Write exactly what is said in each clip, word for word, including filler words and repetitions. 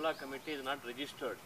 Mohalla committee is not registered.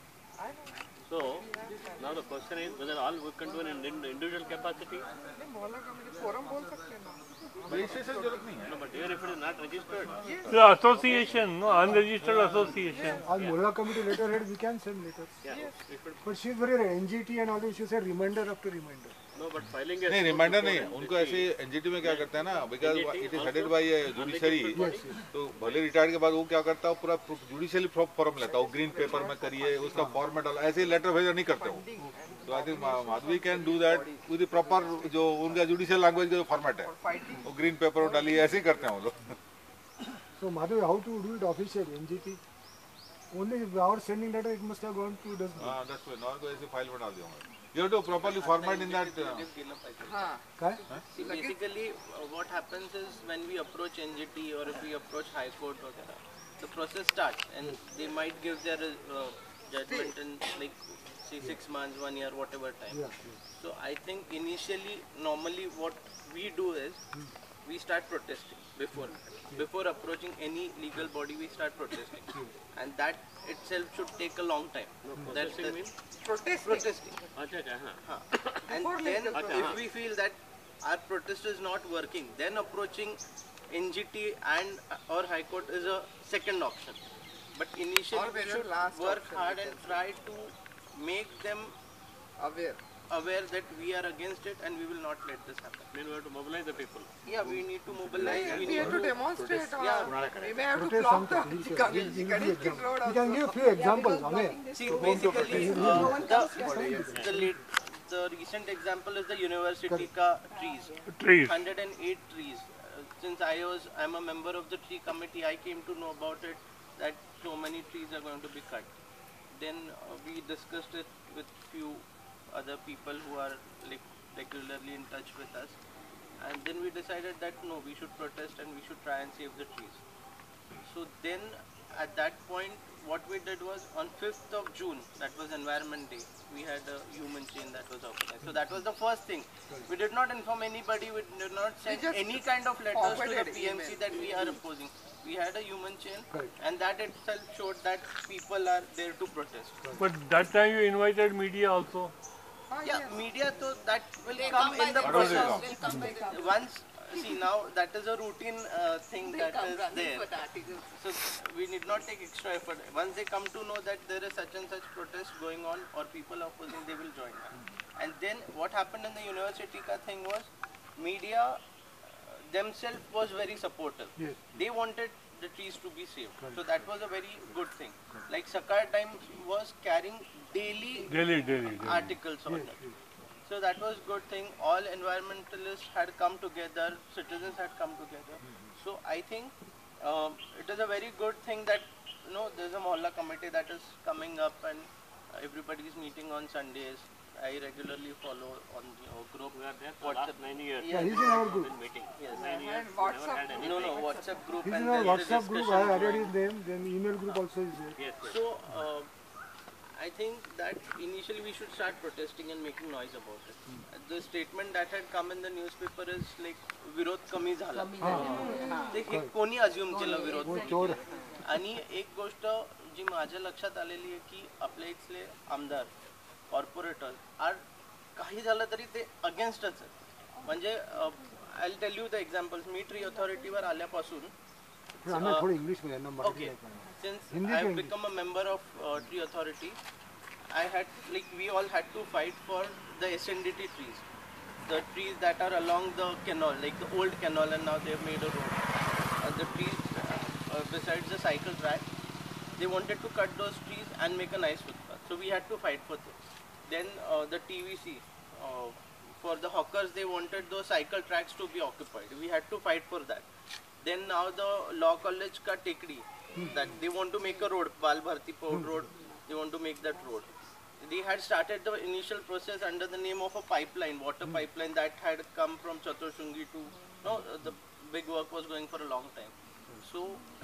So now the question is whether all we can do in individual capacity. Mohalla committee forum बोल सकते हैं ना. Registration जरूरत नहीं है. No, but even if it is not registered. The association, no, unregistered association. As Mohalla committee letterhead, we can send letters. Yeah. But she is very N G T and all this. She said reminder after reminder. No, but filing a नहीं reminder नहीं है उनको ऐसे NGT में क्या करते हैं ना because it is headed by judiciary तो भले रिटायर्ड के बाद वो क्या करता है पूरा जुडिशियली फॉर्म लेता है वो ग्रीन पेपर में करिए उसका फॉर्मेट ऐसे लेटर भेजा नहीं करते वो तो I think Madhavi can do that with proper जो उनका जुडिशियल लैंग्वेज का फॉर्मेट है वो ग्रीन पेपर डालिए ऐसे ही करते हैं वो लोग. So Madhavi, how to do it officially? N G T only our sending letter it must have gone to the. हाँ that's why नॉन को ऐसे फाइल में डाल दिया. You have to properly format in that. हाँ. See, basically, uh, what happens is when we approach N G T or if we approach High Court, वगैरह, the process starts and they might give their uh, judgment in like say six months, one year, whatever time. Yeah, yeah. So I think initially, normally what we do is we start protesting before before approaching any legal body. We start protesting, and that itself should take a long time. No, That's protesting the means? protesting. protesting. अच्छा अच्छा हाँ. Huh. And then if we feel that our protest is not working, then approaching N G T and or High Court is a second option. But initially we should work hard and try to make them Aware. aware that we are against it and we will not let this happen. Then we have to mobilize the people. Yeah, we need to mobilize. We, We we need have to demonstrate. Or Yeah. we may have to Protest block the something. Ganesh We Ganesh King Road we can also. give few examples. Amen. See, basically, uh, the, the, late, the recent example is the university ka trees. Trees. one hundred eight trees. Uh, since I was, I'm a member of the tree committee, I came to know about it that so many trees are going to be cut. Then uh, we discussed it with few other people who are like regularly in touch with us, and then we decided that no, we should protest and we should try and save the trees. So then at that point what we did was on fifth of June, that was Environment Day, we had a human chain that was organized. So that was the first thing. We did not inform anybody, we did not send just any kind of letters to the forwarded P M C email. that we are opposing. We had a human chain, Correct. and that itself showed that people are there to protest. But that time you invited media also. Ah, Yeah, yes. media, so that will They come come by in the the process. process. They'll come by the Once, see now that is a routine uh, thing They that come is running there. for the articles. So we need not take extra effort. Once they come to know that there is such and such protest going on or people are opposing, they will join. And then what happened in the university ka thing was, media uh, themselves was very supportive. Yes. They wanted the trees to be saved. So that was a very good thing. Like Sakar Times was carrying daily Daily, daily, daily. articles on it. So that was good thing. All environmentalists had come together, citizens had come together. So I think um, it is a very good thing that you know there's a Mohalla committee that is coming up and uh, everybody is meeting on Sundays. I regularly follow on your group. We are there for the last nine years. Yeah, he's in our group. Been meeting. Yes. Nine years. And we never WhatsApp had any No, no, fight. WhatsApp group He's and in our there's the WhatsApp group. I discussion added going. his name. Then email group also is there. Yes, yes. So, uh, I think that initially we should start protesting and making noise about it. The statement that had come in the newspaper is like विरोध कमी झाला. ते हे कोणी assume केलं विरोध वो कमी चोर केला. आणि एक गोष्ट जी माझ्या लक्षात आलेली आहे की आपल्या इथले आमदार कॉर्पोरेटर आर काही झालं तरी ते अगेन्स्टच आहेत. म्हणजे I tell you the examples. मी ट्री अथॉरिटीवर आल्यापासून हमें थोड़ी इंग्लिश में जानना मराठी Okay. में. Since Hindi I have to English. become a member of uh, Tree Authority, I had like we all had to fight for the S N D T trees, the trees that are along the canal, like the old canal, and now they have made a road. Uh, the trees uh, besides the cycle track, they wanted to cut those trees and make a nice footpath. So we had to fight for this. Then uh, the T V C, uh, for the hawkers, they wanted those cycle tracks to be occupied. We had to fight for that. Then now the law college ka Tekdi, that they want to make a road, Bal Bharti Port Road, they want to make that road. They had started the initial process under the name of a pipeline, water pipeline that had come from Chaturshungi to, no, uh, the big work was going for a long time. So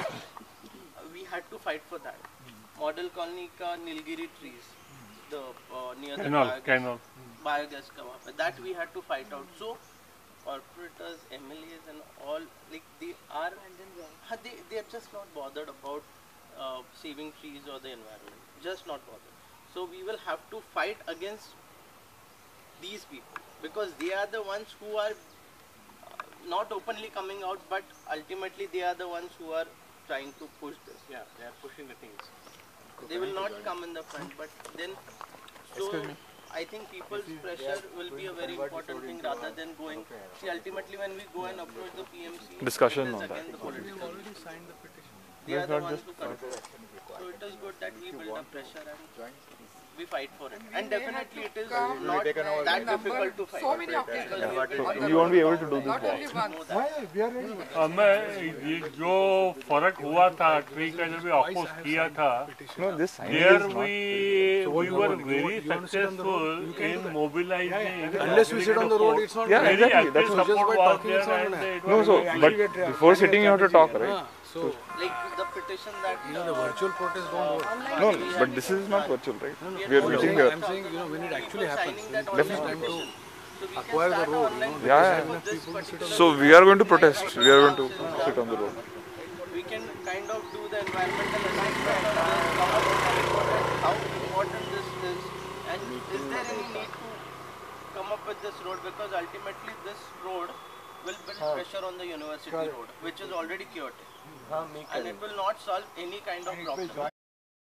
we had to fight for that. Model colony ka Nilgiri trees, the uh, near the Canal, biogas, canal. biogas ka wahan pe, that we had to fight out. So corporators, M L As and all, like they are, ha, they, they are just not bothered about uh, saving trees or the environment. Just not bother. So we will have to fight against these people because they are the ones who are uh, not openly coming out, but ultimately they are the ones who are trying to push this. Yeah, they are pushing the things. They will not come in the front, but then so I think people's pressure will be a very important thing rather than going. See, ultimately when we go and approach the P M C, Discussion it is on again that. the political. already signed the petition. They are the ones who control. So it is good that we build up pressure and we fight for it. And definitely it is come not that in number, difficult to fight. so many occasions. So you won't be able to do this Not job. only once. Why? We are ready. हमें ये जो फर्क हुआ था tree का जब oppose किया था No, this signing there is not. we we were very successful in mobilizing Unless we sit on the road, it's not. Yeah, very exactly. active That's what. just support by was talking there it's not and gonna it No, was so very but before sitting you have to talk, right? Ah, so Like the petition that you know the virtual protests don't work. No, but this is not virtual, right? We are I'm meeting saying, here. I'm saying, you know, when it actually happens, that when it online comes time to petition. So we can acquire the start road, online you know, Yeah, petition yeah. for this particular- So we are going to protest. We are going to sit on the road. we can kind of do the environmental assessment on this, come up with how important this is, and is there any need to come up with this road, because ultimately this road will build pressure on the university road, which is already chaotic, and it will not solve any kind of problem.